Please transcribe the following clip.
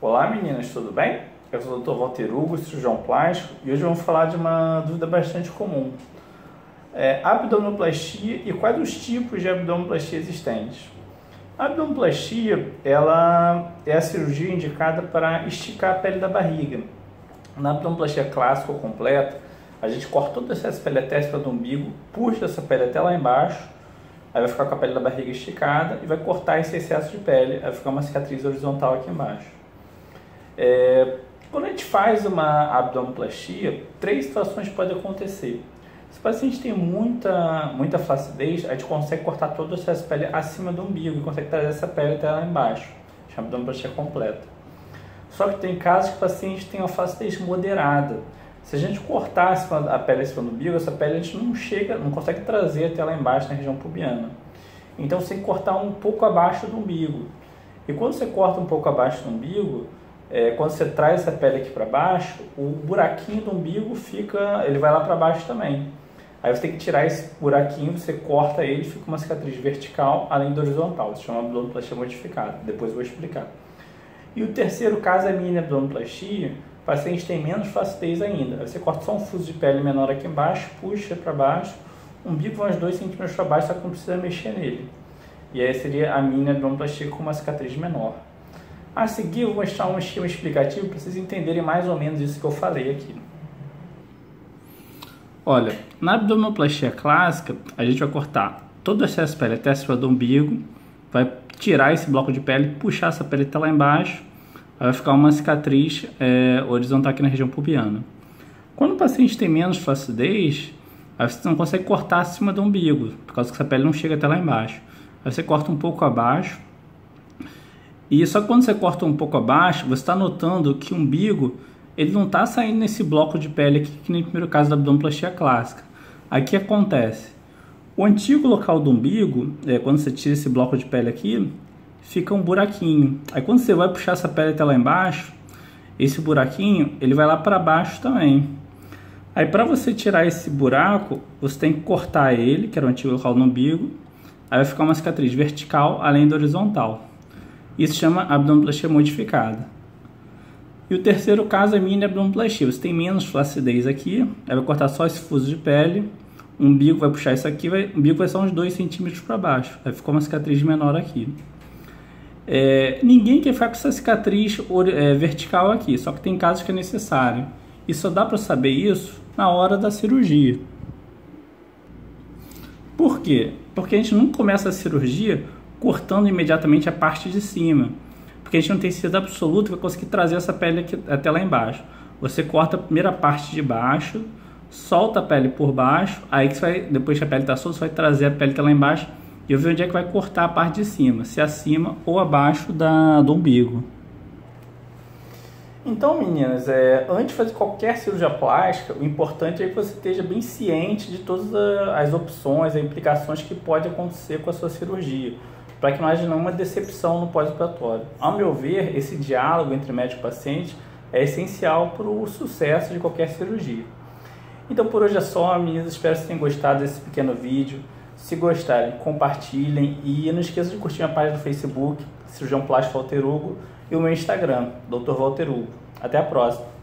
Olá meninas, tudo bem? Eu sou o Dr. Walter Hugo, cirurgião plástico, e hoje vamos falar de uma dúvida bastante comum. Abdominoplastia e quais os tipos de abdominoplastia existentes? A abdominoplastia, ela é a cirurgia indicada para esticar a pele da barriga. Na abdominoplastia clássica ou completa, a gente corta todo o excesso de pele até do umbigo, puxa essa pele até lá embaixo, aí vai ficar com a pele da barriga esticada e vai cortar esse excesso de pele, aí vai ficar uma cicatriz horizontal aqui embaixo. Quando a gente faz uma abdominoplastia, três situações podem acontecer. Se o paciente tem muita flacidez, a gente consegue cortar todo o excesso de pele acima do umbigo e consegue trazer essa pele até lá embaixo, chama abdominoplastia completa. Só que tem casos que o paciente tem uma flacidez moderada. Se a gente cortar a pele acima do umbigo, essa pele a gente não consegue trazer até lá embaixo na região pubiana. Então você tem que cortar um pouco abaixo do umbigo. E quando você corta um pouco abaixo do umbigo, quando você traz essa pele aqui para baixo, o buraquinho do umbigo ele vai lá para baixo também. Aí você tem que tirar esse buraquinho, você corta ele e fica uma cicatriz vertical além do horizontal. Isso chama abdominoplastia modificada. Depois eu vou explicar. E o terceiro caso é mini abdominoplastia. O paciente tem menos flacidez ainda. Aí você corta só um fuso de pele menor aqui embaixo, puxa para baixo, o umbigo vai uns 2 centímetros para baixo, só que não precisa mexer nele. E aí seria a mini abdominoplastia com uma cicatriz menor. A seguir eu vou mostrar um esquema explicativo para vocês entenderem mais ou menos isso que eu falei aqui. Olha, na abdominoplastia clássica, a gente vai cortar todo o excesso de pele até acima do umbigo, vai tirar esse bloco de pele, puxar essa pele até lá embaixo, aí vai ficar uma cicatriz horizontal aqui na região pubiana. Quando o paciente tem menos flacidez, aí você não consegue cortar acima do umbigo, por causa que essa pele não chega até lá embaixo. Aí você corta um pouco abaixo, e só que quando você corta um pouco abaixo, você está notando que o umbigo ele não está saindo nesse bloco de pele aqui, que nem no primeiro caso da abdominoplastia clássica. Aí o que acontece? O antigo local do umbigo, quando você tira esse bloco de pele aqui, fica um buraquinho. Aí quando você vai puxar essa pele até lá embaixo, esse buraquinho ele vai lá para baixo também. Aí para você tirar esse buraco, você tem que cortar ele, que era o antigo local do umbigo, aí vai ficar uma cicatriz vertical além da horizontal. Isso chama abdominoplastia modificada. E o terceiro caso é mini abdominoplastia. Você tem menos flacidez aqui, aí vai cortar só esse fuso de pele, o umbigo vai puxar isso aqui, o umbigo vai ser uns 2 centímetros para baixo, aí ficou uma cicatriz menor aqui. Ninguém quer ficar com essa cicatriz vertical aqui, só que tem casos que é necessário. E só dá para saber isso na hora da cirurgia. Por quê? Porque a gente não começa a cirurgia cortando imediatamente a parte de cima, porque a gente não tem certeza absoluta que vai conseguir trazer essa pele aqui, até lá embaixo. Você corta a primeira parte de baixo, solta a pele por baixo, aí que você vai, depois que a pele está solta, você vai trazer a pele até lá embaixo e eu ver onde é que vai cortar a parte de cima, se é acima ou abaixo do umbigo. Então, meninas, antes de fazer qualquer cirurgia plástica, o importante é que você esteja bem ciente de todas as opções, as implicações que pode acontecer com a sua cirurgia, para que não haja nenhuma decepção no pós-operatório. Ao meu ver, esse diálogo entre médico e paciente é essencial para o sucesso de qualquer cirurgia. Então, por hoje é só, meninas. Espero que vocês tenham gostado desse pequeno vídeo. Se gostarem, compartilhem e não esqueçam de curtir a página do Facebook, Cirurgião Plástico Walter Hugo, e o meu Instagram, Dr. Walter Hugo. Até a próxima!